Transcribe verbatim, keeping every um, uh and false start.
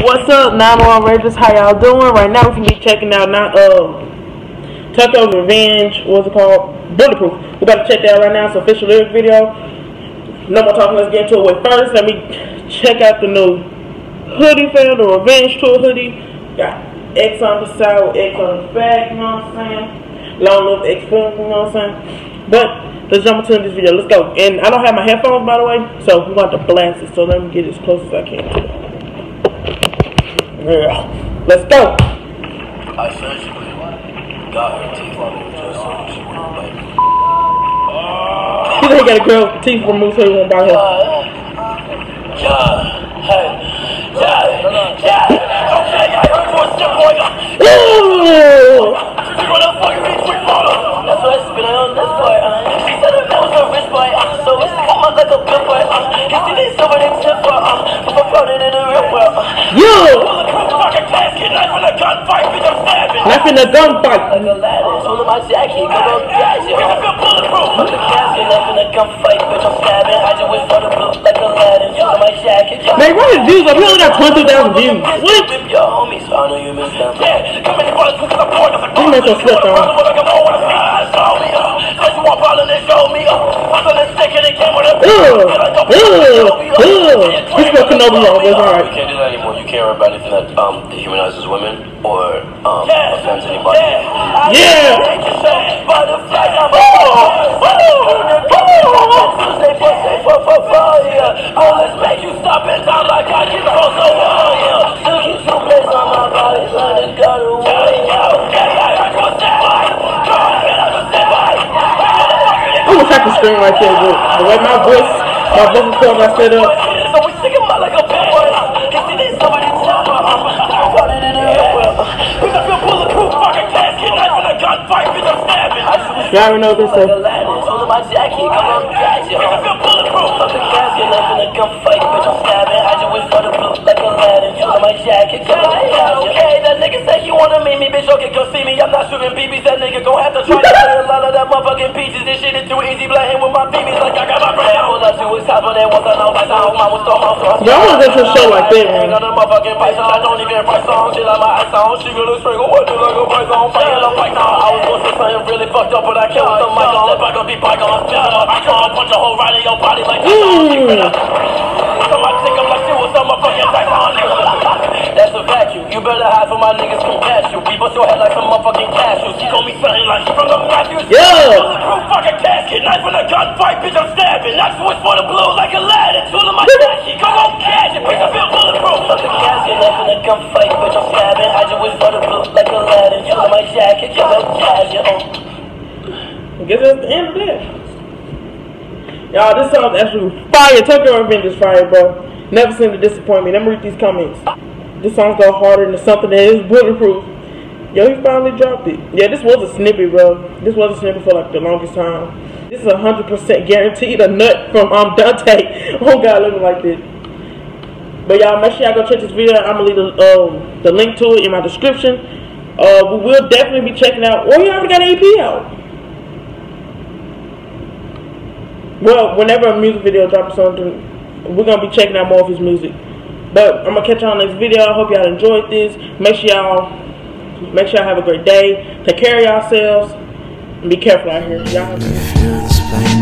What's up, nine one Rangers? How y'all doing? Right now, we can be checking out not uh, Tucker Revenge. What's it called? Bulletproof. We about to check that out right now. It's an official lyric video. No more talking. Let's get into it. Wait, first, let me check out the new hoodie fam, the Revenge Tour hoodie. Got X on the side with X on the back. You know what I'm saying? Long live X film. You know what I'm saying? But let's jump into this video. Let's go. And I don't have my headphones, by the way, so we want to blast it. So let me get as close as I can to it. Yeah. Let's go. I surgically got her teeth removed just so she wouldn't bite me. You think he got a girl with teeth removed so he won't bite her? Yeah, hey, yeah, yeah. Okay, I heard what's your boy. Ooh! You wanna fucking be quick photo? That's what I spit on this boy. She said her name was a rich boy, so it's come out like a good boy. You see this over the tip, but I'm floating in the real world. Yo! Knife in the gunfight. Like a ladder, holding my jacket, go go gadget. I feel bulletproof. Fuck the casket, knife in the gunfight, bitch, I'm stabbing. I just went for the blue like a ladder, holding my jacket. Man, what is views? I only got twenty thousand views. What? Whip your homies, I know you missed them. Yeah, come in and run because I'm bored. You made some slip on. Ugh, ugh, ugh. This is what Kenobi wrong. It's alright. You can't do that anymore. You can't rap about anything that um dehumanizes women or um offends anybody. Yeah. Oh, let's make you stop and down like I can hold the wall. Yeah, still keep some place on my body, son. It's got away. I'm gonna type the screen right there, but the way my voice, my vocal cords are set up. So we stick him out like a pit boy. You see this somebody tap her. I'm running in the real world. Bitch, I feel bulletproof, fucking casket. Knife in a gunfight, bitch, I'm stabbing. You already know this stuff. Holding my jacket, come on, gadget. Bitch, I feel bulletproof, fucking casket. Knife in a gunfight, bitch, I'm stabbing. I just went for the blue like a ladder. Holding my jacket, come on, gadget. Okay, that nigga say he wanna meet me, bitch. Okay, go see me. I'm not shooting B Bs. That nigga gon' have to try to play a lot of that motherfucking peaches. This shit is too easy, playing with my B Bs like I got my brain. I pull up to his top, but then once I know my sound, I was so hard. Y'all wanna go to a show like that, man? I don't even price on. She like my ice on. She gonna strangle what you like a price on. Fire the fight on. I was gonna say something really fucked up, but I killed the mic on. Let back up, be bike on. I come and punch a hole right in your body like that. Somebody think I'm like you with some motherfucking dice on. That's a vacuum. You better hide from my niggas can catch you. We bust your head like some motherfucking cashews. She gon' be something like she from the Matthews. Yeah. Bulletproof fucking casket. Knife in a gunfight, bitch, I'm stabbing. I switch for the blue like a ladder. Tooling my jacket. Come on, catch it, bitch, I feel bulletproof. Fuck the casket. Knife in a gunfight, bitch, I'm stabbing. I just went for the blue like a ladder. Tooling my jacket. Come on, catch it. I guess that's the end of that. Y'all, this song's actually fire. Tucker Revenge is fire, bro. Never seem to disappoint me. Let me read these comments. This song go harder than something that is bulletproof. Yo, he finally dropped it. Yeah, this was a snippet, bro. This was a snippet for like the longest time. This is a hundred percent guaranteed a nut from um Dante. Oh God, looking like this. But y'all, make sure y'all go check this video. I'm gonna leave the um the link to it in my description. Uh, we will definitely be checking out. Well, he already got an E P out. Well, whenever a music video drops something, we're gonna be checking out more of his music. But I'm gonna catch y'all next video. I hope y'all enjoyed this. Make sure y'all make sure y'all have a great day. Take care of yourselves and be careful out here. Y'all.